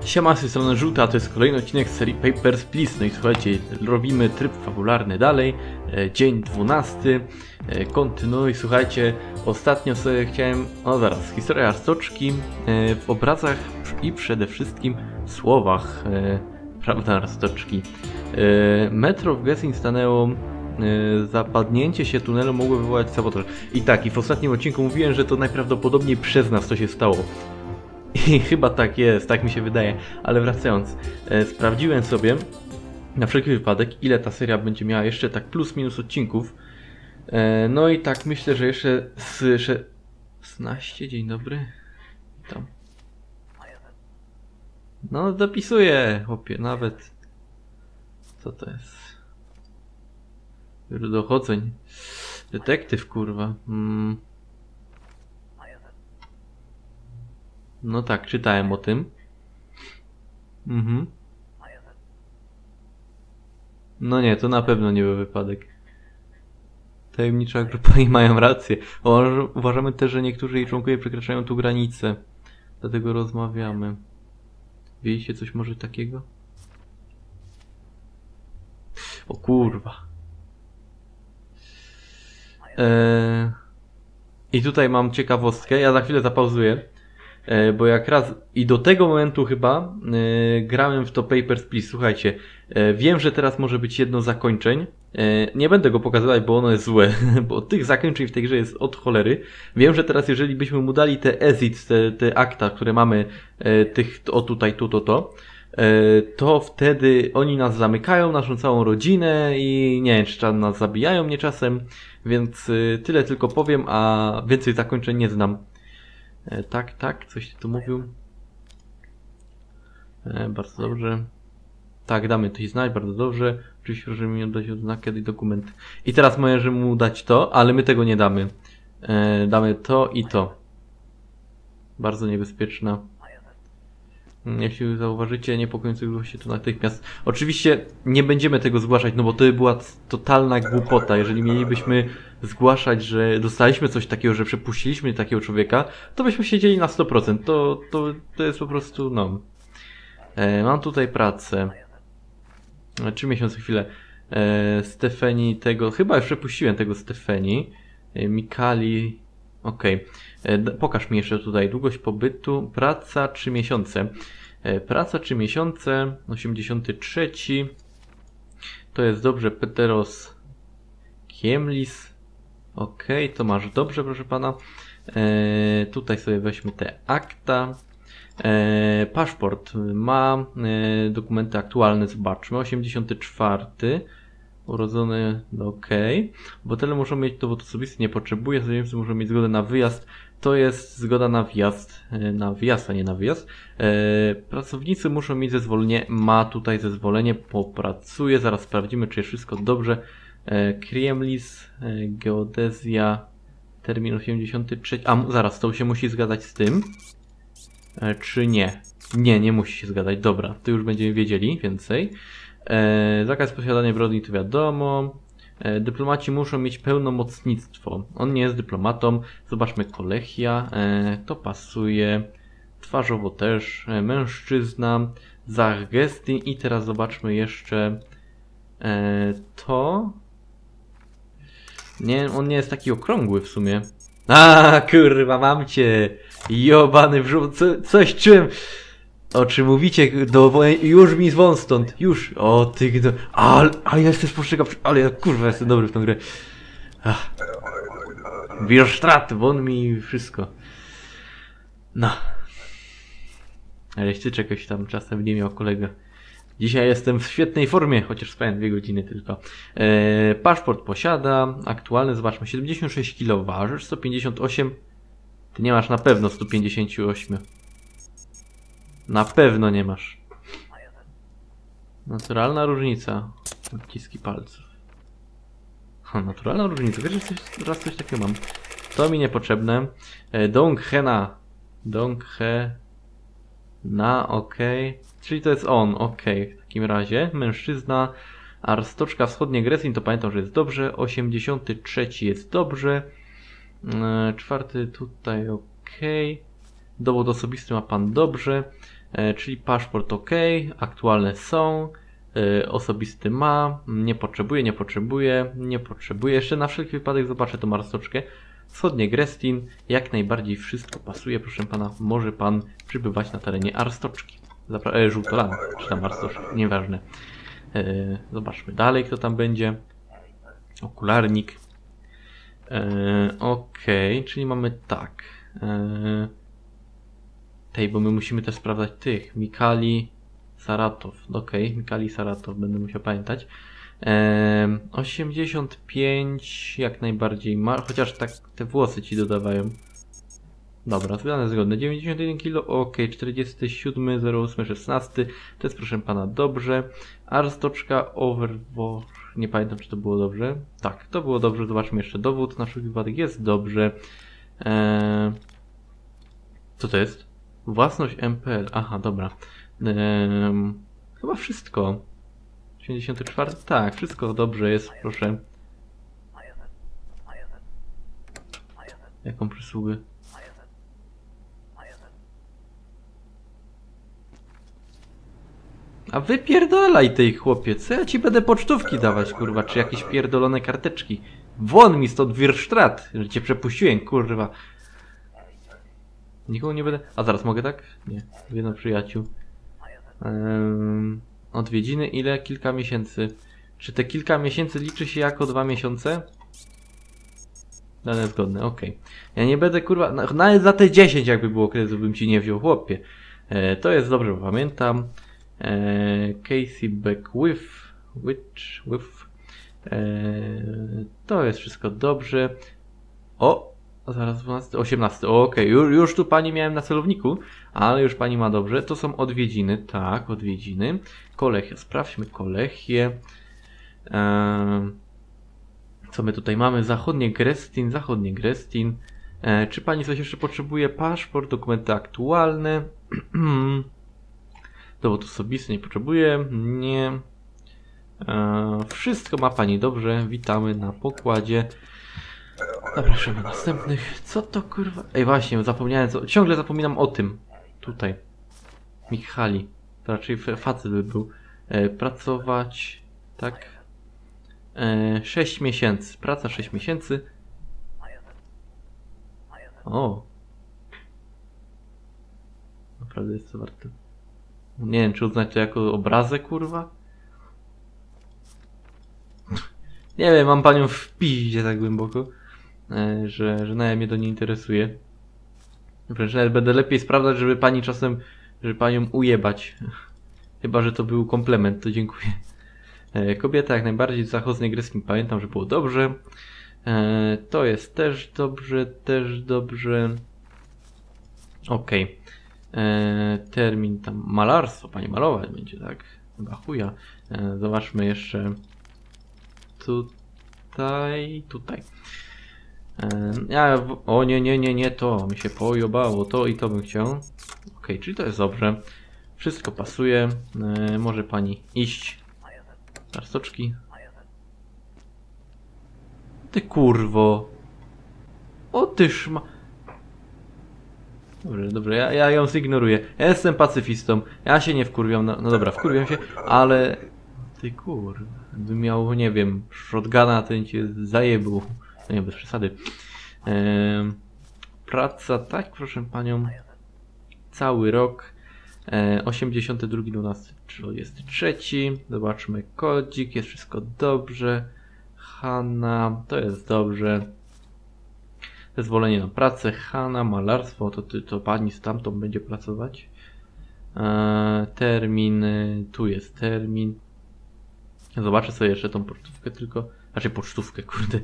Siema, z tej strony Żółta, a to jest kolejny odcinek z serii Papers, Please. No i słuchajcie, robimy tryb fabularny dalej, dzień 12, kontynuuj. Słuchajcie, ostatnio sobie chciałem, historia Arstoczki w obrazach i przede wszystkim słowach, prawda, Arstoczki. Metro w Gessing stanęło, zapadnięcie się tunelu mogło wywołać sabotaż. I tak, i w ostatnim odcinku mówiłem, że to najprawdopodobniej przez nas to się stało. I chyba tak jest, tak mi się wydaje. Ale wracając, sprawdziłem sobie na wszelki wypadek, ile ta seria będzie miała jeszcze tak plus minus odcinków. No i tak myślę, że jeszcze 16, dzień dobry. Tam. No dopisuję, chłopie, nawet. Co to jest? Biuro dochodzeń. Detektyw, kurwa. No tak, czytałem o tym. No nie, to na pewno nie był wypadek. Tajemnicza grupa i mają rację. Uważamy też, że niektórzy jej członkowie przekraczają tu granicę. Dlatego rozmawiamy. Widzicie coś może takiego? O kurwa. I tutaj mam ciekawostkę. Ja za chwilę zapauzuję. Bo jak raz i do tego momentu chyba grałem w to Papers, Please. Słuchajcie, wiem, że teraz może być jedno zakończeń. Nie będę go pokazywać, bo ono jest złe, bo tych zakończeń w tej grze jest od cholery. Wiem, że teraz jeżeli byśmy mu dali te exits, te akta, które mamy, tych o tutaj, to wtedy oni nas zamykają, naszą całą rodzinę i nie wiem, czy nas zabijają mnie czasem, więc tyle tylko powiem, a więcej zakończeń nie znam. Tak, coś ty tu mówił. Bardzo dobrze. Tak, damy to i znać, bardzo dobrze. Oczywiście proszę mi oddać odznakę i dokument. I teraz możemy mu dać to, ale my tego nie damy. Damy to i to. Bardzo niebezpieczna. Jeśli zauważycie niepokojących się to natychmiast. Oczywiście nie będziemy tego zgłaszać, no bo to była totalna głupota. Jeżeli mielibyśmy zgłaszać, że dostaliśmy coś takiego, że przepuściliśmy takiego człowieka, to byśmy siedzieli na 100%. To jest po prostu, no. Mam tutaj pracę. 3 miesiące, chwilę. Stefani tego, chyba już przepuściłem tego Stefani. Mikali, okej. Pokaż mi jeszcze tutaj długość pobytu. Praca 3 miesiące. Praca 3 miesiące. 83. To jest dobrze. Peteros Kiemlis. Okej, to masz dobrze, proszę pana. Tutaj sobie weźmy te akta. Paszport ma dokumenty aktualne, zobaczmy. 84. Urodzony, no okej. Obywatele muszą mieć dowód osobisty, nie potrzebuje. Cudzoziemcy muszą mieć zgodę na wyjazd. To jest zgoda na wjazd. Na wyjazd, a nie na wyjazd. Pracownicy muszą mieć zezwolenie. Ma tutaj zezwolenie. Popracuje. Zaraz sprawdzimy, czy jest wszystko dobrze. Kriemlis, geodezja, termin 83. A zaraz, to się musi zgadzać z tym. Czy nie? Nie musi się zgadzać. Dobra, to już będziemy wiedzieli więcej. Zakaz posiadania broni to wiadomo. Dyplomaci muszą mieć pełnomocnictwo. On nie jest dyplomatą. Zobaczmy Kolechia. To pasuje. Twarzowo też. Mężczyzna. Zachgesty. I teraz zobaczmy jeszcze to. Nie, on nie jest taki okrągły w sumie. A kurwa, mam cię. Jobany brzuch. Coś czułem. O czym mówicie, już mi zwąt stąd, już, o ty, ale ja jestem spostrzegawczy, ale ja kurwa jestem dobry w tą grę. Wirstrat, won mi wszystko. No. Ale jeśli czegoś tam czasem nie miał kolega. Dzisiaj jestem w świetnej formie, chociaż spałem 2 godziny tylko. Paszport posiada, aktualny, zobaczmy, 76 kg ważysz, 158. Ty nie masz na pewno 158. Na pewno nie masz. Naturalna różnica. Odciski palców. Naturalna różnica. Wiesz, że raz coś takiego mam. To mi niepotrzebne. Donghena. Donghena, okej. Czyli to jest on, okej. W takim razie. Mężczyzna. Arstoczka wschodnie Gressin, to pamiętam, że jest dobrze. 83 jest dobrze. 4 tutaj, okej. Dowód osobisty ma pan dobrze. Czyli paszport ok, aktualne są, osobisty ma, nie potrzebuje. Jeszcze na wszelki wypadek zobaczę tą marstoczkę. Wschodnie Grestin, jak najbardziej wszystko pasuje, proszę pana, może pan przybywać na terenie Arstoczki. Żółtolan, czy tam Arstoczki, nieważne. Zobaczmy dalej, kto tam będzie. Okularnik. Okej, czyli mamy tak. Bo my musimy też sprawdzać tych. Mikali, Saratow. Okej, Mikali, Saratow, będę musiał pamiętać. 85 jak najbardziej ma, chociaż tak te włosy ci dodawają. Dobra, zgodne. 91 kg, ok, 47, 08, 16. To jest proszę pana dobrze. Arstoczka, Overwatch, nie pamiętam czy to było dobrze. Tak, to było dobrze, zobaczmy jeszcze dowód. Na wszelki wypadek jest dobrze. Co to jest? Własność MPL, aha, dobra. Chyba wszystko. 84, tak, wszystko dobrze jest, proszę. Jaką przysługę? A wypierdalaj tej chłopie, co ja ci będę pocztówki dawać, kurwa, czy jakieś pierdolone karteczki. Won mi stąd Wirstrat, że cię przepuściłem, kurwa. Nikogo nie będę... A zaraz, mogę tak? Nie, jedno przyjaciół. Odwiedziny ile? Kilka miesięcy. Czy te kilka miesięcy liczy się jako 2 miesiące? Dane zgodne, okej. Ja nie będę, kurwa, nawet za te 10 jakby było kredytu bym ci nie wziął, chłopie. To jest dobrze, bo pamiętam. Casey Beckwith. To jest wszystko dobrze. O! Zaraz 12, 18. Okej, już tu pani miałem na celowniku, ale już pani ma dobrze. To są odwiedziny, tak, odwiedziny. Kolechia, sprawdźmy Kolechię. Co my tutaj mamy? Zachodnie Grestin. Czy pani coś jeszcze potrzebuje? Paszport, dokumenty aktualne. Dowód osobisty nie potrzebuje. Nie. Wszystko ma pani dobrze. Witamy na pokładzie. Zapraszamy następnych. Co to kurwa? Ej właśnie, zapomniałem. Ciągle zapominam o tym. Tutaj. Michali. To raczej facet by był. Pracować. Tak. 6 miesięcy. Praca 6 miesięcy. O. Naprawdę jest to warte. Nie wiem, czy uznać to jako obrazę, kurwa? Nie wiem, mam panią w piździe tak głęboko, że nawet mnie to nie interesuje. Wręcz nawet będę lepiej sprawdzać, żeby pani czasem, żeby panią ujebać. Chyba, że to był komplement, to dziękuję. Kobieta jak najbardziej, zachodnie greckim, pamiętam, że było dobrze. To jest też dobrze. Okej. Termin tam, malarstwo, pani malować będzie, tak? Chyba chuja. Zobaczmy jeszcze tutaj. O nie, to mi się pojobało, to i to bym chciał. Okej, czyli to jest dobrze. Wszystko pasuje. Może pani iść. Arstoczki. Ty kurwo. O ty szma... Dobrze, ja ją zignoruję. Ja jestem pacyfistą. Ja się nie wkurwiam. No dobra, wkurwiam się, ale... Ty kurwa. Gdybym miał, nie wiem, shotguna, to bym cię zajebł. No nie, bez przesady. Praca, tak, proszę panią. Cały rok. 82.12.33. Zobaczmy kodzik, jest wszystko dobrze. Hanna, to jest dobrze. Zezwolenie na pracę, Hanna, malarstwo, to pani z tamtą będzie pracować. Termin, tu jest termin. Zobaczę sobie jeszcze tą pocztówkę tylko. Znaczy pocztówkę, kurde.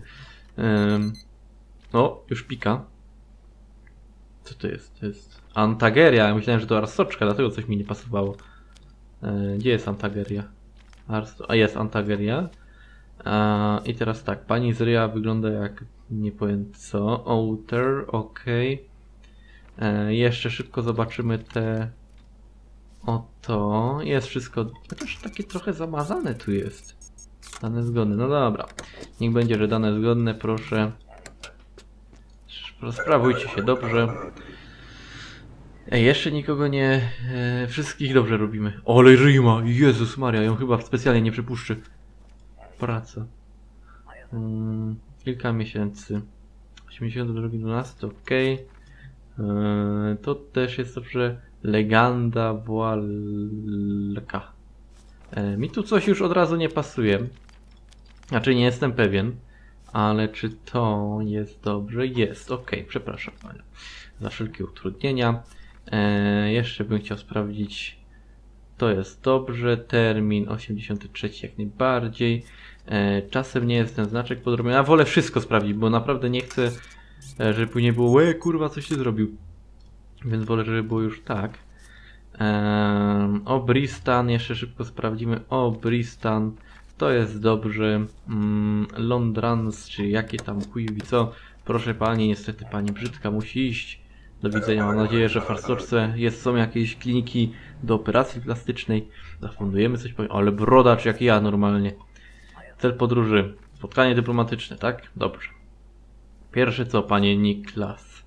O, już pika. Co to jest? To jest Antageria. Ja myślałem, że to Arstoczka, dlatego coś mi nie pasowało. Gdzie jest Antageria? A jest Antageria. I teraz tak, pani z ryja wygląda jak nie powiem co. Outer, ok. Jeszcze szybko zobaczymy te. Oto. Jest wszystko. Chociaż takie trochę zamazane tu jest. Dane zgodne. No dobra. Niech będzie, że dane zgodne, proszę. Sprawujcie się dobrze. Ej, jeszcze nikogo nie... wszystkich dobrze robimy. Ole Rima! Jezus Maria, ją chyba specjalnie nie przypuszczę. Praca. Kilka miesięcy. 82.12, ok. To też jest dobrze. Legenda Walka. Mi tu coś już od razu nie pasuje. Znaczy nie jestem pewien. Ale czy to jest dobrze? Jest, ok. Przepraszam panią za wszelkie utrudnienia. Jeszcze bym chciał sprawdzić. To jest dobrze. Termin 83 jak najbardziej. Czasem nie jest ten znaczek podrobiony. Ja wolę wszystko sprawdzić, bo naprawdę nie chcę, żeby później było kurwa, coś ty zrobił. Więc wolę, żeby było już tak. Obristan, jeszcze szybko sprawdzimy. Obristan, to jest dobrze. Londrans, czy jakie tam chujwi co. Proszę pani, niestety pani brzydka musi iść. Do widzenia, mam nadzieję, że w Farstoczce są jakieś kliniki do operacji plastycznej. Zafundujemy coś, ale brodacz jak ja normalnie. Cel podróży, spotkanie dyplomatyczne, tak? Dobrze. Pierwsze co, panie Niklas.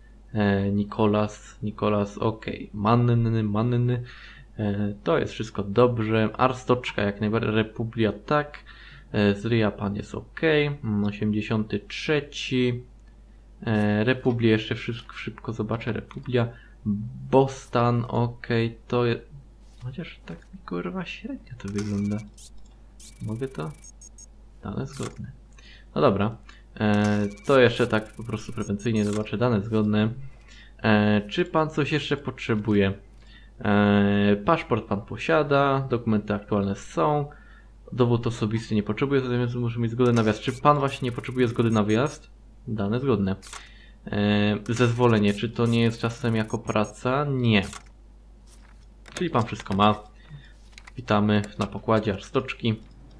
Nikolas, ok. Manny. To jest wszystko dobrze. Arstoczka jak najbardziej. Republia, tak. Zryja pan jest ok. 83. Republia, jeszcze szybko zobaczę. Republia. Boston, ok. To jest... Chociaż tak kurwa średnio to wygląda. Mogę to? Dane zgodne. No dobra. To jeszcze tak po prostu prewencyjnie zobaczę. Dane zgodne. Czy pan coś jeszcze potrzebuje? Paszport pan posiada. Dokumenty aktualne są. Dowód osobisty nie potrzebuje, natomiast muszę mieć zgodę na wjazd. Czy pan właśnie nie potrzebuje zgody na wyjazd? Dane zgodne. Zezwolenie. Czy to nie jest czasem jako praca? Nie. Czyli pan wszystko ma. Witamy na pokładzie Arstoczki.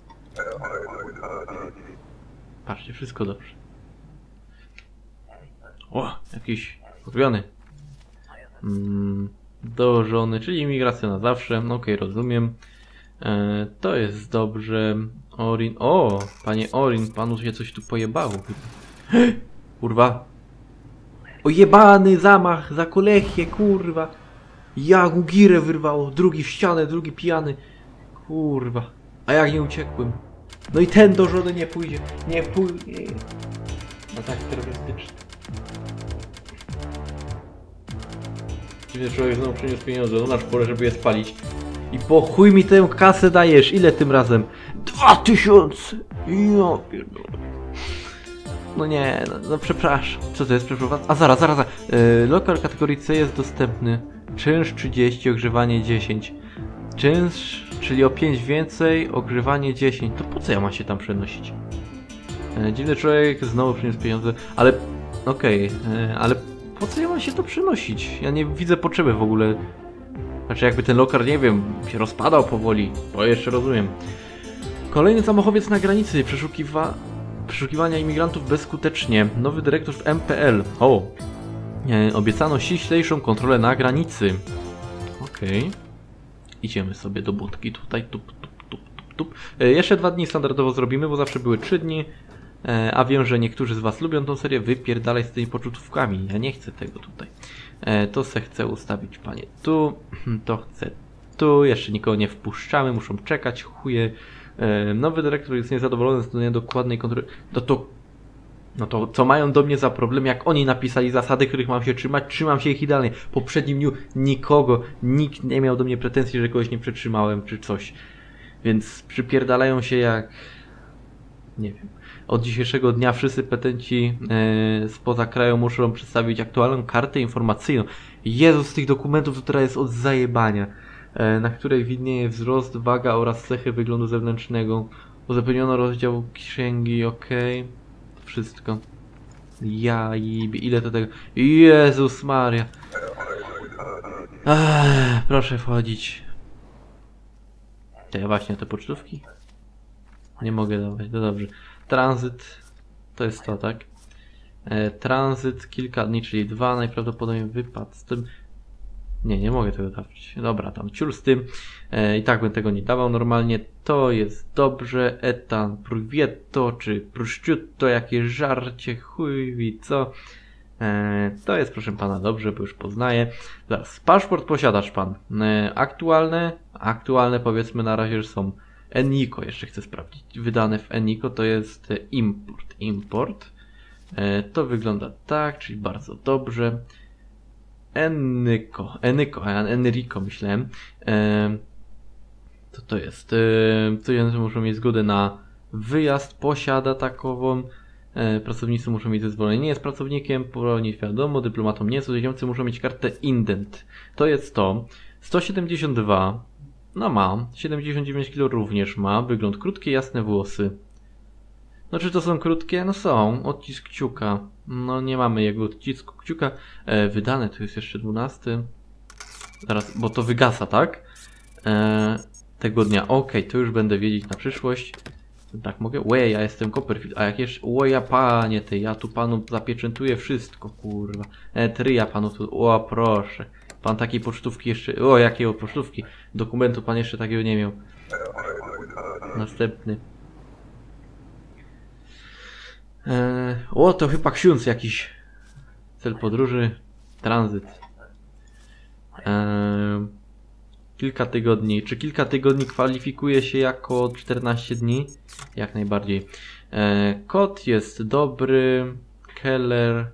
Patrzcie, wszystko dobrze. O, jakiś podrobiony. Dołożony, czyli imigracja na zawsze. No okej, rozumiem. To jest dobrze. Orin. O, panie Orin, panu się coś tu pojebało. Kurwa. O jebany zamach za kolechię, kurwa. Ja mu girę wyrwało. Drugi w ścianę, drugi pijany. Kurwa. A jak nie uciekłem? No i ten do żony nie pójdzie. Nie pójdzie. No tak terrorystyczny. Dziwny człowiek znowu przyniósł pieniądze. No na szporę, żeby je spalić. I po chuj mi tę kasę dajesz. Ile tym razem? 2000! Ja pierdolę. No nie, no przepraszam. Co to jest przeprowadzka? A zaraz. Lokal kategorii C jest dostępny. Czynsz 30, ogrzewanie 10. Czynsz, czyli o 5 więcej, ogrzewanie 10. To po co ja mam się tam przenosić? Dziwny człowiek znowu przyniósł pieniądze, ale... Okej, ale po co ja mam się to przenosić? Ja nie widzę potrzeby w ogóle. Znaczy jakby ten lokal, nie wiem, się rozpadał powoli. To jeszcze rozumiem. Kolejny samochowiec na granicy. Przeszukiwania imigrantów bezskutecznie. Nowy dyrektor w MPL. O! Obiecano ściślejszą kontrolę na granicy. Okej. Idziemy sobie do budki tutaj. Tup. Jeszcze 2 dni standardowo zrobimy, bo zawsze były 3 dni. A wiem, że niektórzy z was lubią tą serię. Wypierdalaj z tymi poczutówkami. Ja nie chcę tego tutaj. To se chcę ustawić, panie, tu. To chcę tu. Jeszcze nikogo nie wpuszczamy. Muszą czekać. Chuje. Nowy dyrektor jest niezadowolony z niedokładnej kontroli. No to co mają do mnie za problem, jak oni napisali zasady, których mam się trzymać, trzymam się ich idealnie. W poprzednim dniu nikt nie miał do mnie pretensji, że kogoś nie przetrzymałem, czy coś. Więc przypierdalają się jak... Nie wiem. Od dzisiejszego dnia wszyscy petenci spoza kraju muszą przedstawić aktualną kartę informacyjną. Jezus, z tych dokumentów to teraz jest od zajebania. Na której widnieje wzrost, waga oraz cechy wyglądu zewnętrznego. Uzupełniono rozdział księgi, okej. Wszystko. Ja jebie, ile to tego... Jezus Maria. Proszę wchodzić. Właśnie te pocztówki? Nie mogę dawać, to dobrze. Tranzyt, to jest to, tak? Tranzyt kilka dni, czyli 2, najprawdopodobniej wypad z tym. Nie mogę tego dawać. Dobra, tam ciul z tym. I tak bym tego nie dawał normalnie. To jest dobrze. Etan, pruvieto, czy prosciutto, jakieś żarcie, chuj wie co. To jest, proszę pana, dobrze, bo już poznaję. Zaraz, paszport posiadasz pan. Aktualne powiedzmy na razie, że są Eniko, jeszcze chcę sprawdzić. Wydane w Eniko to jest import. To wygląda tak, czyli bardzo dobrze. Enrico myślałem. To jest. Studenci muszą mieć zgodę na wyjazd, posiada takową. Pracownicy muszą mieć zezwolenie, nie jest pracownikiem, nie wiadomo, dyplomatą nie, cudzoziemcy muszą mieć kartę indent. To jest to. 172, no ma, 79 kg również ma, wygląd krótkie, jasne włosy. No czy to są krótkie? No są, odcisk kciuka. No nie mamy jego odcisku kciuka. Wydane to jest jeszcze 12. Zaraz, bo to wygasa, tak? Tego dnia. Okej, to już będę wiedzieć na przyszłość. Tak mogę? Łe, ja jestem Copperfield. A jak jeszcze... O ja panie ty, ja tu panu zapieczętuję wszystko, kurwa. Tryja panu tu... O proszę. Pan takiej pocztówki jeszcze... O jakiego pocztówki? Dokumentu pan jeszcze takiego nie miał. Następny. O, to chyba ksiądz jakiś. Cel podróży. Tranzyt. Kilka tygodni. Czy kilka tygodni kwalifikuje się jako 14 dni? Jak najbardziej. Kod jest dobry. Keller.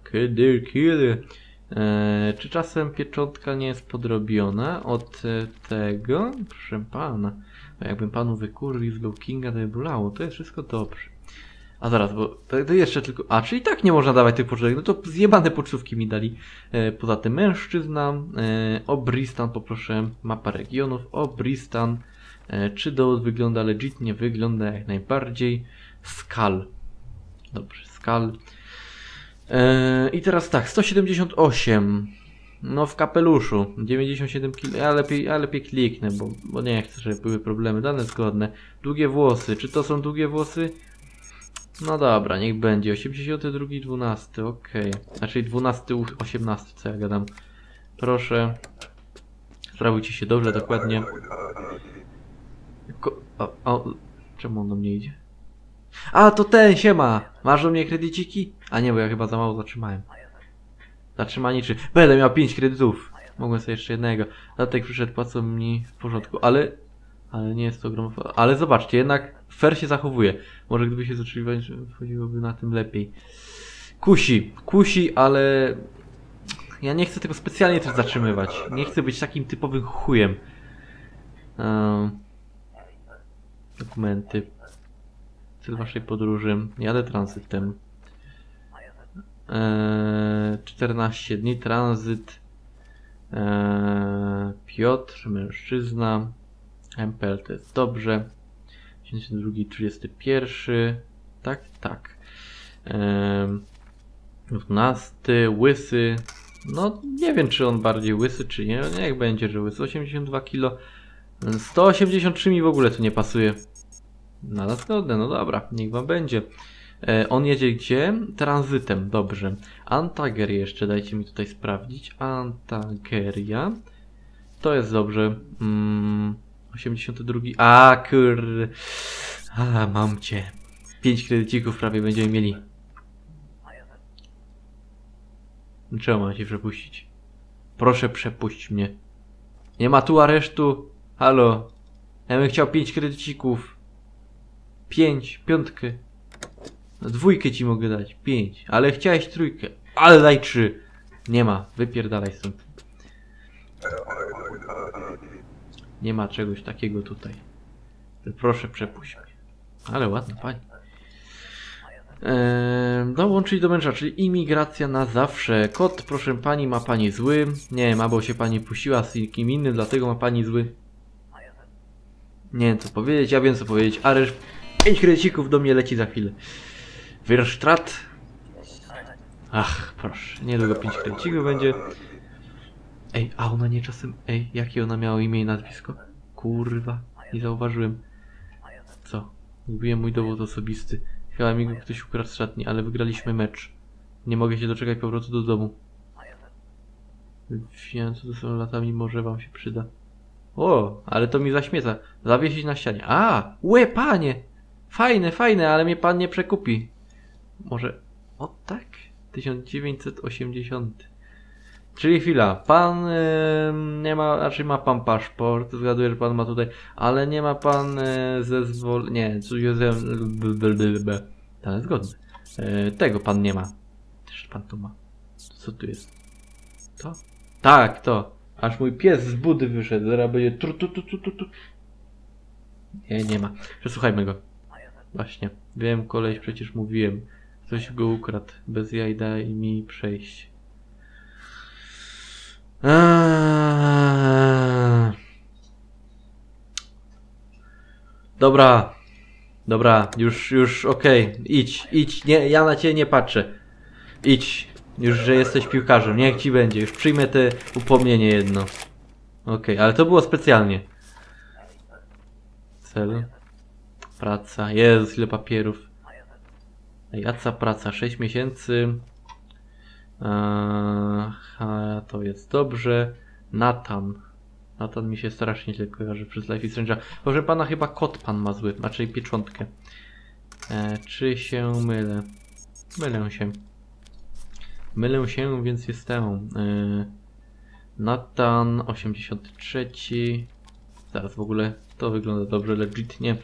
Czy czasem pieczątka nie jest podrobiona od tego? Proszę pana. Jakbym panu wykurwił z Kinga, to by bolało. To jest wszystko dobrze. A zaraz, bo to jeszcze tylko... A, czyli tak nie można dawać tych pocztówek. No to zjebane pocztówki mi dali. Poza tym mężczyzna. Obristan, poproszę. Mapa regionów. Obristan. Czy dowód wygląda legit? Nie wygląda jak najbardziej. Skal. Dobrze, skal. I teraz tak, 178. No w kapeluszu. 97 kg. Ja lepiej kliknę, bo nie chcę, żeby były problemy. Dane zgodne. Długie włosy. Czy to są długie włosy? No dobra, niech będzie. 82, 12, okej. Znaczy 12, 18, co ja gadam. Proszę. Sprawujcie się dobrze, dokładnie. Czemu on do mnie idzie? A, to ten, siema! Masz do mnie kredyciki? A nie, bo ja chyba za mało zatrzymałem. Zatrzymaniczy. Będę miał 5 kredytów. Mogłem sobie jeszcze jednego. Dlatego przyszedł, płacą mi w porządku. Ale nie jest to gramofon. Ale zobaczcie, jednak fair się zachowuje. Może gdyby się zaczęli, wchodziłoby na tym lepiej. Kusi, ale ja nie chcę tego specjalnie też zatrzymywać. Nie chcę być takim typowym chujem. Dokumenty. Cel waszej podróży. Jadę tranzytem. 14 dni tranzyt. Piotr, mężczyzna. MPL to jest dobrze. 72, 31. Tak. 12. Łysy. No nie wiem, czy on bardziej łysy, czy nie. Niech będzie, że łysy. 82 kg. 183 mi w ogóle tu nie pasuje. Na zgodne, no dobra, niech wam będzie. On jedzie gdzie? Tranzytem, dobrze. Antager jeszcze, dajcie mi tutaj sprawdzić. Antageria. To jest dobrze. 82. A kurde. A, mam cię. 5 kredycików prawie będziemy mieli. Czemu mam cię przepuścić? Proszę przepuść mnie. Nie ma tu aresztu. Halo. Ja bym chciał 5 kredycików. 5, piątkę. No, 2 ci mogę dać. 5. Ale chciałeś 3. Ale daj 3. Nie ma. Wypierdalaj stąd. Nie ma czegoś takiego tutaj. Proszę przepuść mnie. Ale ładna pani. Dołączyć do męża, czyli imigracja na zawsze. Kod, proszę pani, ma pani zły. Nie wiem, albo się pani puściła z kim innym, dlatego ma pani zły. Nie wiem co powiedzieć, ja wiem co powiedzieć. Areszt 5 kredycików do mnie leci za chwilę. Wyrsztrat. Ach, proszę. Niedługo 5 kredycików będzie. Ej, a ona nie czasem... Ej, jakie ona miała imię i nazwisko? Kurwa, nie zauważyłem. Co? Zgubiłem mój dowód osobisty. Chyba mi go ktoś ukradł z szatni, ale wygraliśmy mecz. Nie mogę się doczekać powrotu do domu. Wiem, co to są latami, może wam się przyda. O, ale to mi zaśmieca. Zawiesić na ścianie. A, łe, panie! Fajne, ale mnie pan nie przekupi. Może... O tak? 1980. Czyli chwila, pan nie ma, raczej ma pan paszport, zgaduję, że pan ma tutaj, ale nie ma pan nie, co jest zgodny. Tego pan nie ma. Też pan tu ma. Co tu jest? To? Tak, to. Aż mój pies z budy wyszedł, zaraz będzie tu. Nie, nie ma. Przesłuchajmy go. Właśnie, wiem, koleś, przecież mówiłem. Ktoś go ukradł. Bez jaj daj mi przejść. Dobra, już okej. Idź, nie, ja na ciebie nie patrzę. Idź, już, że jesteś piłkarzem, niech ci będzie, już przyjmę te upomnienie jedno. Okej, ale to było specjalnie. Cel. Praca, Jezus, ile papierów. Jaca praca, 6 miesięcy. To jest dobrze. Nathan mi się strasznie źle kojarzy przez Life is Strange'a. Proszę pana, chyba kot pan ma zły, raczej pieczątkę. Czy się mylę? Mylę się, więc jestem. Nathan 83. Zaraz, w ogóle to wygląda dobrze, legitnie.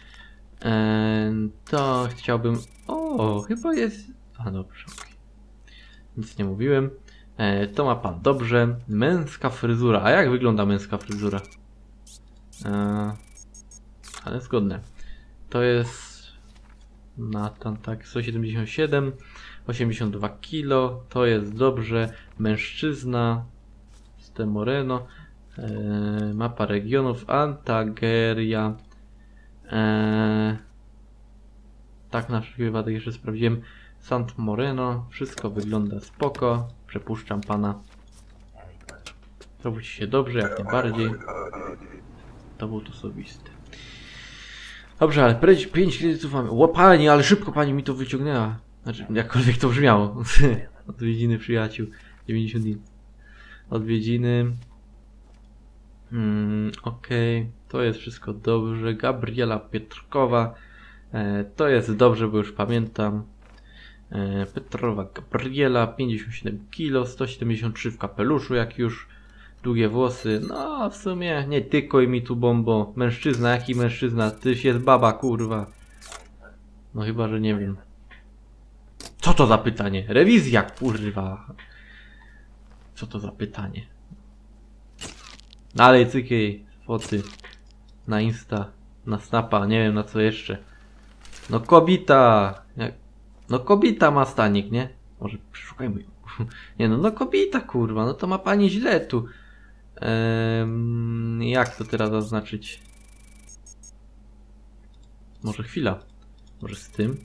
To chciałbym... O, chyba jest... A, dobrze, okej. Nic nie mówiłem. To ma pan dobrze. Męska fryzura. A jak wygląda męska fryzura? Ale zgodne. To jest... Nathan, tak, 177. 82 kg. To jest dobrze. Mężczyzna. Moreno. Mapa regionów. Antageria. Tak, na wszelki wypadek jeszcze sprawdziłem. Sant Moreno, wszystko wygląda spoko. Przepuszczam pana. Robicie się dobrze, jak najbardziej. Dowód osobisty. Dobrze, ale 5 kredytów mamy. Łapanie, ale szybko pani mi to wyciągnęła. Znaczy, jakkolwiek to brzmiało. Odwiedziny przyjaciół. 90 dni. Odwiedziny. Okej, to jest wszystko dobrze. Gabriela Pietrkowa. To jest dobrze, bo już pamiętam. Petrowa Gabriela, 57 kg, 173 w kapeluszu, jak już. Długie włosy. No, w sumie nie tykuj mi tu, bombo. Mężczyzna, jaki mężczyzna? Tyś jest baba, kurwa. No chyba, że nie wiem. Co to za pytanie? Rewizja, kurwa. Co to za pytanie? Dalej cykiej foty. Na Insta, na Snapa, nie wiem na co jeszcze. No kobita! No kobita ma stanik, nie? Może przeszukajmy ją. Nie no, no kobita, kurwa, no to ma pani źle tu. Jak to teraz zaznaczyć? Może chwila. Może z tym?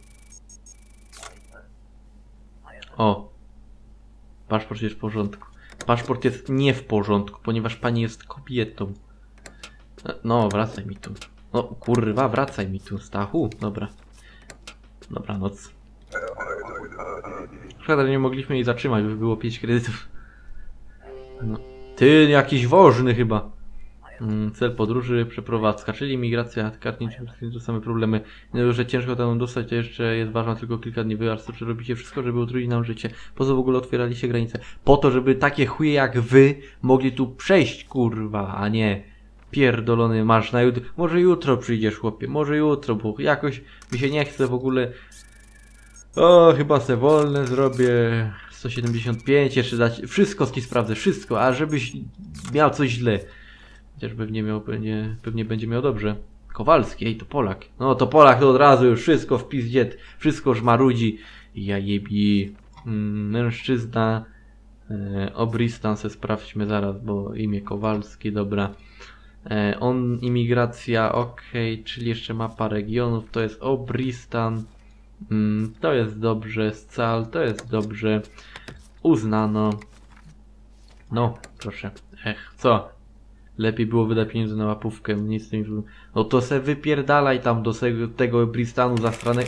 O! Paszport jest w porządku. Paszport jest nie w porządku, ponieważ pani jest kobietą. No, wracaj mi tu. No, kurwa, wracaj mi tu, Stachu. Dobra. Dobranoc. Szkoda, że nie mogliśmy jej zatrzymać, by było 5 kredytów. No. Ty, jakiś wożny chyba. Cel podróży, przeprowadzka, czyli migracja, kartnicze, to same problemy. Nie dość, że ciężko tam dostać, to jeszcze jest ważna tylko kilka dni wyjazdu. Czy robicie wszystko, żeby utrudnić nam życie? Po co w ogóle otwieraliście granice? Po to, żeby takie chuje jak wy mogli tu przejść, kurwa, a nie pierdolony masz na jutro. Może jutro przyjdziesz, chłopie, może jutro, bo jakoś mi się nie chce w ogóle. O, chyba se wolne zrobię. 175, jeszcze dać. Wszystko ci sprawdzę, wszystko, a żebyś miał coś źle. Chociaż pewnie będzie miał dobrze. Kowalski, ej, to Polak. No to Polak to od razu już wszystko w pizdziet, wszystko żmarudzi. Ja jebi. Mężczyzna. Obristan se sprawdźmy zaraz, bo imię Kowalski, dobra. Imigracja, okej, czyli jeszcze mapa regionów, to jest Obristan. To jest dobrze, Scal, to jest dobrze. Uznano. No, proszę. Co? Lepiej było wydać pieniądze na łapówkę, nic z tym. No to se wypierdalaj tam do tego Bristanu zastranego.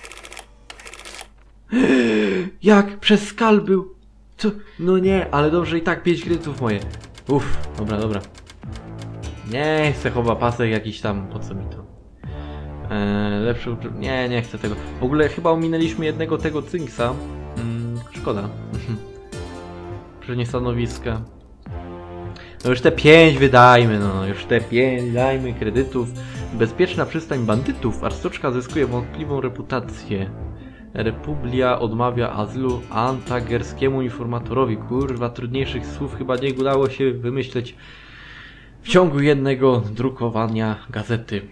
Jak? Przez Skal był? Co? No nie, ale dobrze i tak 5 kredytów moje. Uff, dobra. Nie chcę chowa pasek jakiś tam, po co mi to? Nie chcę tego. W ogóle chyba ominęliśmy jednego tego cynksa. szkoda. Przecież stanowiska. No już te 5 wydajmy, no już te 5 dajmy kredytów. Bezpieczna przystań bandytów. Arstoczka zyskuje wątpliwą reputację. Republia odmawia azylu antagerskiemu informatorowi. Kurwa, trudniejszych słów chyba nie udało się wymyśleć w ciągu jednego drukowania gazety.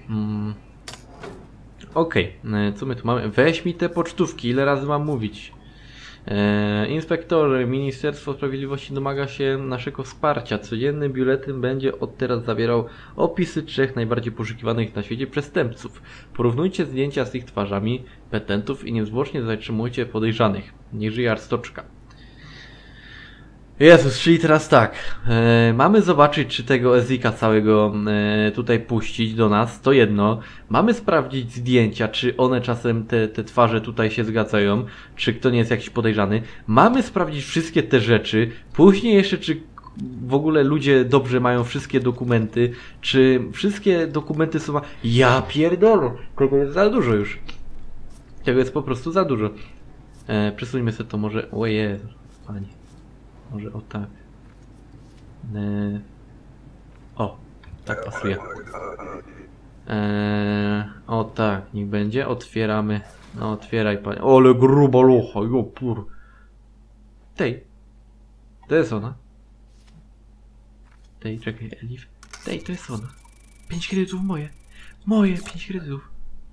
Okej, co my tu mamy? Weź mi te pocztówki, ile razy mam mówić? Inspektorze, Ministerstwo Sprawiedliwości domaga się naszego wsparcia. Codzienny biuletyn będzie od teraz zawierał opisy 3 najbardziej poszukiwanych na świecie przestępców. Porównujcie zdjęcia z ich twarzami petentów i niezwłocznie zatrzymujcie podejrzanych. Niech żyje Arstoczka. Jezus, czyli teraz tak, mamy zobaczyć, czy tego Ezika całego tutaj puścić do nas, to jedno. Mamy sprawdzić zdjęcia, czy one czasem, te twarze tutaj się zgadzają, czy kto nie jest jakiś podejrzany. Mamy sprawdzić wszystkie te rzeczy, później jeszcze, czy w ogóle ludzie dobrze mają wszystkie dokumenty, czy wszystkie dokumenty są... Ja pierdolę, tego jest za dużo już. Tego jest po prostu za dużo. Przesuńmy sobie to może... O Jezu, Panie. Może o tak. O, tak pasuje. O tak, niech będzie. Otwieramy. No otwieraj, panie. Ole grubo lucha, jo pur. Tej. To jest ona. Tej, czekaj, Elif. Tej, to jest ona. 5 kredytów moje. Moje 5 kredytów.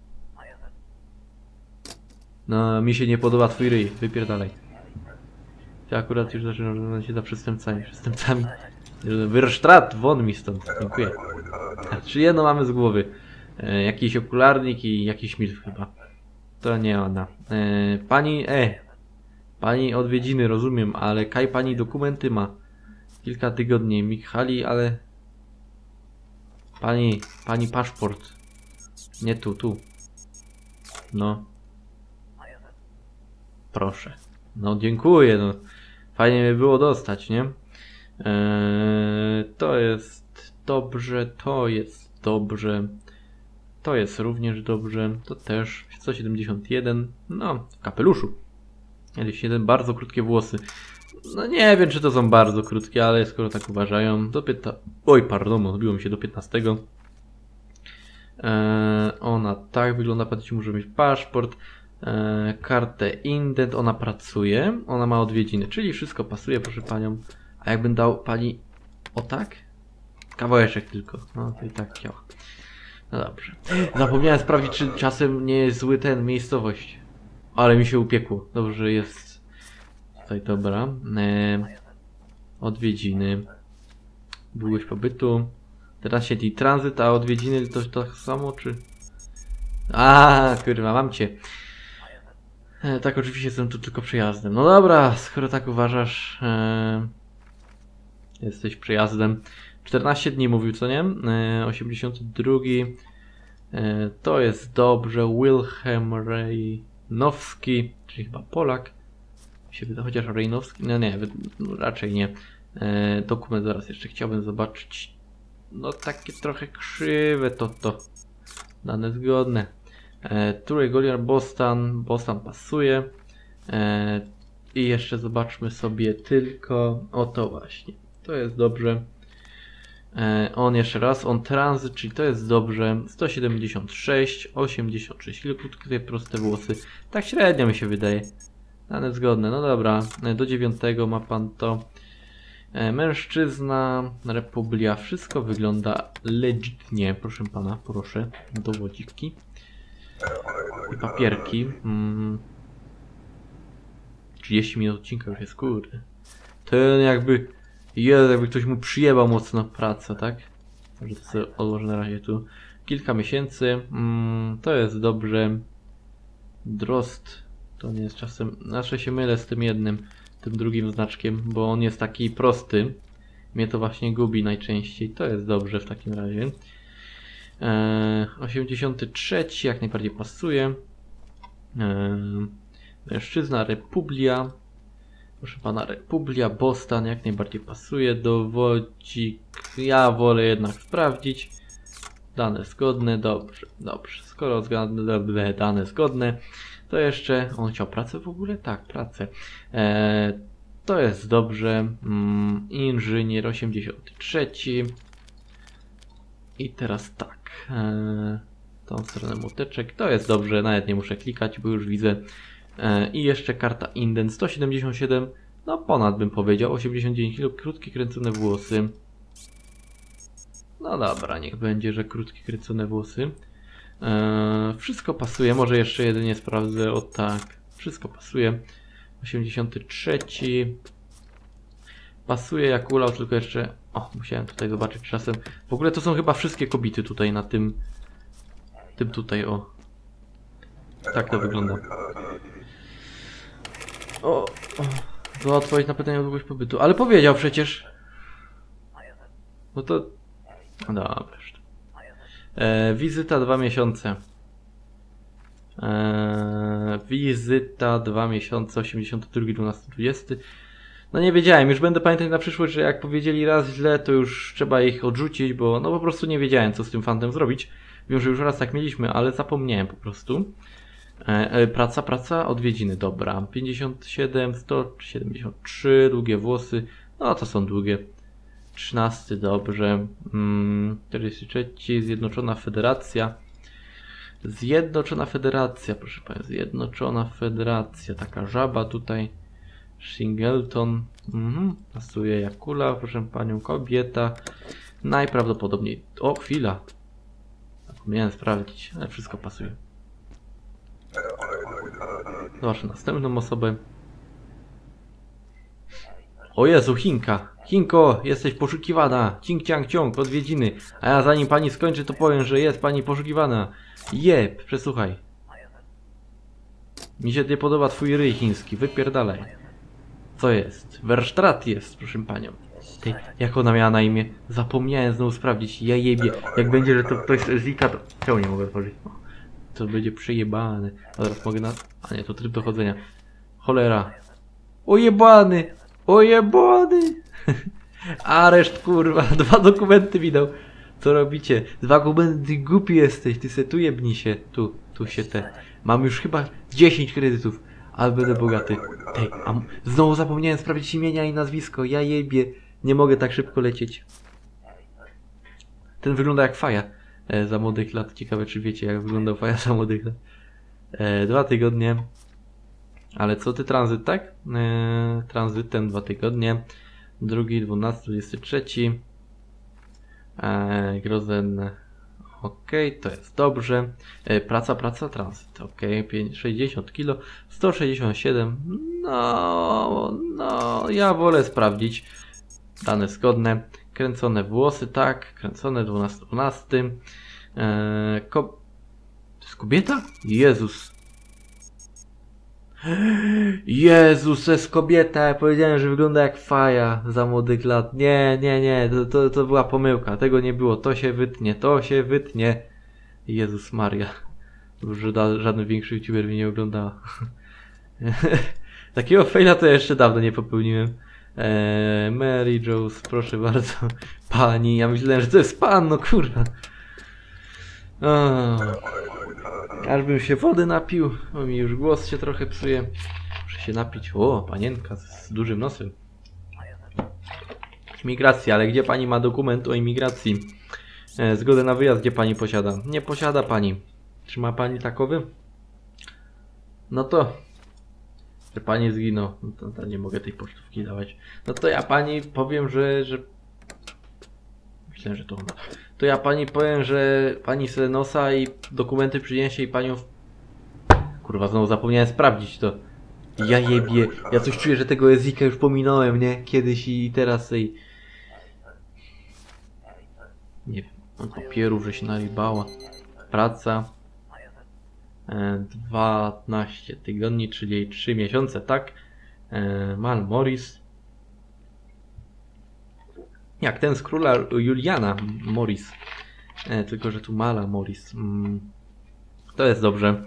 No, mi się nie podoba twój ryj. Wypierdalaj. Ja akurat już zaczynam się za przestępcami. Wyrsztrat, won mi stąd. Dziękuję. Czy jedno mamy z głowy? Jakiś okularnik i jakiś milf chyba. To nie ona. Pani odwiedziny, rozumiem, ale kaj pani dokumenty ma. Kilka tygodni. Michali, ale... Pani paszport. Nie tu. No. Proszę. No dziękuję, no. Fajnie by było dostać, nie? To jest dobrze, to jest dobrze. To jest również dobrze. To też 171. No, w kapeluszu. Jakieś jeden bardzo krótkie włosy. No nie wiem, czy to są bardzo krótkie, ale skoro tak uważają, do 15... Oj, pardon, odbiło mi się do 15. Ona tak wygląda, patrzcie, może mieć paszport. Kartę indent, ona pracuje, ona ma odwiedziny, czyli wszystko pasuje, proszę panią. A jakbym dał pani o tak? Kawałeczek tylko, no to i tak działa. No dobrze. Zapomniałem sprawdzić, czy czasem nie jest zły ten miejscowość. Ale mi się upiekło. Dobrze jest. Tutaj dobra. Odwiedziny. Długość pobytu. Teraz siedzi tranzyt, a odwiedziny to tak samo, czy... A, kurwa, mam cię. Tak, oczywiście jestem tu tylko przyjazdem. No dobra, skoro tak uważasz, jesteś przyjazdem. 14 dni mówił, co nie? 82. To jest dobrze. Wilhelm Rejnowski, czyli chyba Polak. Chociaż Rejnowski, no nie, no raczej nie. Dokument zaraz jeszcze chciałbym zobaczyć. No takie trochę krzywe to. Dane zgodne. Turej Goliar Boston pasuje. I jeszcze zobaczmy sobie tylko o to właśnie. To jest dobrze. On jeszcze raz, on tranzyt, czyli to jest dobrze. 176, 86, krótkie proste włosy. Tak średnio mi się wydaje. Dane zgodne, no dobra. Do 9 ma pan to. Mężczyzna, Republia, wszystko wygląda legitnie. Proszę pana, proszę, dowodziki. I papierki. 30 minut odcinka już jest, kurde. Ten jakby ktoś mu przyjebał mocno pracę, tak? Może to sobie odłożę na razie tu. Kilka miesięcy. To jest dobrze. Drost. To nie jest czasem... Znaczy się mylę z tym jednym, tym drugim znaczkiem, bo on jest taki prosty. Mnie to właśnie gubi najczęściej. To jest dobrze w takim razie. 83 jak najbardziej pasuje. Mężczyzna, Republia. Proszę pana, Republia, Boston jak najbardziej pasuje. Dowodzik. Ja wolę jednak sprawdzić. Dane zgodne, dobrze. Skoro dane zgodne. To jeszcze... On chciał pracę w ogóle? Tak, pracę. To jest dobrze. Inżynier 83. I teraz tak. Tą stronę młoteczek. To jest dobrze, nawet nie muszę klikać, bo już widzę. I jeszcze karta Inden 177. No ponad bym powiedział. 89 kg, krótkie kręcone włosy. No dobra, niech będzie, że krótkie kręcone włosy. Wszystko pasuje, może jeszcze jedynie sprawdzę, o tak. Wszystko pasuje. 83. Pasuje jak ulał, tylko jeszcze... O, musiałem tutaj zobaczyć czasem. W ogóle to są chyba wszystkie kobiety tutaj na tym... Tym tutaj, o. Tak to wygląda. O. To odpowiedź na pytanie o długość pobytu. Ale powiedział przecież. No to... Dobra. Wizyta 2 miesiące. Wizyta 2 miesiące, 82, 12, 20. No nie wiedziałem, już będę pamiętać na przyszłość, że jak powiedzieli raz źle, to już trzeba ich odrzucić, bo no po prostu nie wiedziałem, co z tym fantem zrobić. Wiem, że już raz tak mieliśmy, ale zapomniałem po prostu. Praca, odwiedziny, dobra. 57, 173, długie włosy, no to są długie. 13, dobrze. 43, Zjednoczona Federacja. Zjednoczona Federacja, proszę Państwa, Zjednoczona Federacja, taka żaba tutaj. Shingleton, pasuje jak kula, proszę Panią, kobieta. Najprawdopodobniej, o chwila. Zapomniałem sprawdzić, ale wszystko pasuje. Zobaczę następną osobę. O Jezu, Chinka. Chinko, jesteś poszukiwana. Cink, ciang, ciąg, odwiedziny. A ja zanim pani skończy, to powiem, że jest pani poszukiwana. Jeb, przesłuchaj. Mi się nie podoba twój ryj chiński, wypierdalaj. Co jest? Wersztrat jest, proszę panią. Ty, jak ona miała na imię? Zapomniałem znowu sprawdzić. Ja jebie. Jak będzie, że to ktoś z Zika, to czemu nie mogę otworzyć? To będzie przejebane. A teraz mogę na... A nie, to tryb dochodzenia. Cholera. Ojebany! Ojebany! Areszt, kurwa. 2 dokumenty mi dał. Co robicie? 2 dokumenty, głupi jesteś. Ty se tu jebnij się. Tu się te. Mam już chyba 10 kredytów. Ale będę bogaty. Tej, a znowu zapomniałem sprawdzić imienia i nazwisko. Ja jebie. Nie mogę tak szybko lecieć. Ten wygląda jak Faja za młodych lat. Ciekawe, czy wiecie, jak wyglądał Faja za młodych lat. 2 tygodnie. Ale co ty, tranzyt, tak? Tranzytem 2 tygodnie. 2, 12, 23. Grozen. Ok, to jest dobrze. Praca, tranzyt. Ok, 60 kg. 167. No, ja wolę sprawdzić. Dane zgodne. Kręcone włosy, tak. Kręcone 12. To jest kobieta? Jezus. Jezus, to jest kobieta. Ja powiedziałem, że wygląda jak Faja za młodych lat. Nie. To była pomyłka. Tego nie było. To się wytnie. Jezus Maria. Już żaden większy youtuber mnie nie oglądał. Takiego faila to ja jeszcze dawno nie popełniłem. Mary Jones, proszę bardzo. Pani, ja myślałem, że to jest pan, no kurwa. Aż bym się wody napił, bo mi już głos się trochę psuje. Muszę się napić. O, panienka z dużym nosem. Imigracja, ale gdzie pani ma dokument o imigracji? Zgodę na wyjazd, gdzie pani posiada? Nie posiada pani. Czy ma pani takowy? No to... Że pani zginął. No to nie mogę tej pocztówki dawać. No to ja pani powiem, że... Myślę, że to ona. To ja pani powiem, że pani se nosa i dokumenty przyniesie i panią... Kurwa, znowu zapomniałem sprawdzić to. Ja jebie. Ja coś czuję, że tego języka już pominąłem, nie? Kiedyś i teraz tej... Nie wiem. Papierów, że się narybała. Praca. 12 tygodni, czyli 3 miesiące, tak? Mal Morris. Jak ten z króla Juliana Morris. Tylko, że tu Mala Morris. To jest dobrze.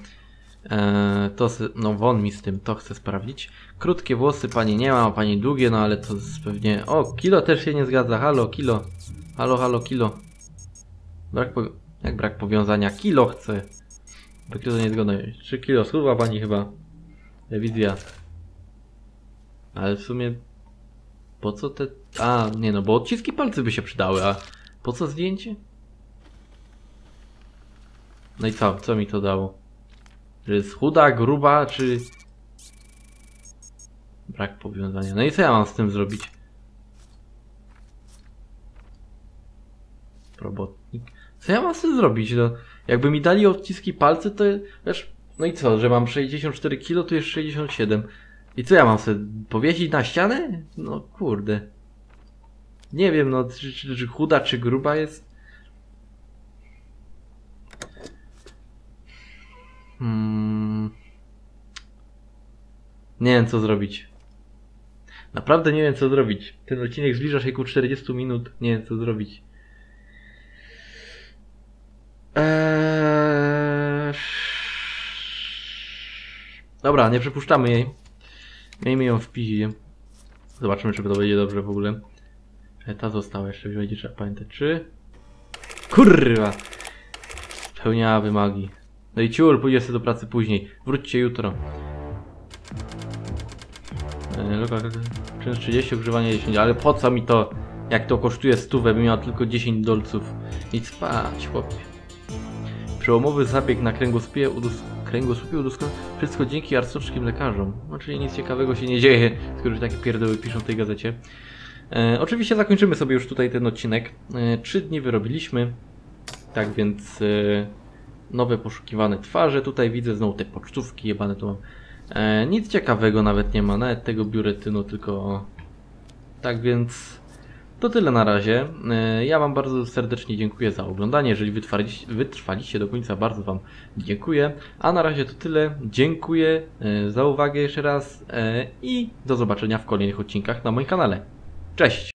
No won mi z tym, to chcę sprawdzić. Krótkie włosy pani nie ma, pani długie, no ale to jest pewnie... O, kilo też się nie zgadza. Halo, kilo. Halo, kilo. Jak brak powiązania? Kilo chcę. 2 kilo to nie zgoda. 3 kilo schudła pani chyba. Rewizja. Ale w sumie... Po co te... A, nie no, bo odciski palcy by się przydały, a po co zdjęcie? No i co? Co mi to dało? Że jest chuda, gruba, czy... Brak powiązania. No i co ja mam z tym zrobić? Robotnik. Co ja mam z tym zrobić? No, jakby mi dali odciski palcy, to wiesz... No i co, że mam 64 kg, tu jest 67. I co ja mam sobie powiesić na ścianę? No kurde. Nie wiem, no czy chuda, czy gruba jest. Nie wiem co zrobić. Naprawdę nie wiem co zrobić. Ten odcinek zbliża się ku 40 minut. Nie wiem co zrobić. Dobra, nie przepuszczamy jej. Miejmy ją w pizie. Zobaczymy, czy to będzie dobrze w ogóle. Ta została jeszcze, będzie trzeba pamiętać, czy... Kurwa! Spełniała wymagi. No i ciur, pójdzie sobie do pracy później. Wróćcie jutro. Czynsz 30, ogrzewanie 10, ale po co mi to? Jak to kosztuje 100, bym miał tylko 10 dolców. Idź spać, chłopie. Przełomowy zabieg na kręgosłupie udoskonalony. Wszystko dzięki arcowskim lekarzom. No, czyli nic ciekawego się nie dzieje, skoro takie pierdoły piszą w tej gazecie. Oczywiście zakończymy sobie już tutaj ten odcinek. 3 dni wyrobiliśmy. Tak więc nowe poszukiwane twarze. Tutaj widzę znowu te pocztówki jebane tu mam. Nic ciekawego nawet nie ma. Nawet tego biuretynu, tylko... Tak więc... To tyle na razie. Ja wam bardzo serdecznie dziękuję za oglądanie. Jeżeli wytrwaliście do końca, bardzo wam dziękuję. A na razie to tyle. Dziękuję za uwagę jeszcze raz i do zobaczenia w kolejnych odcinkach na moim kanale. Cześć!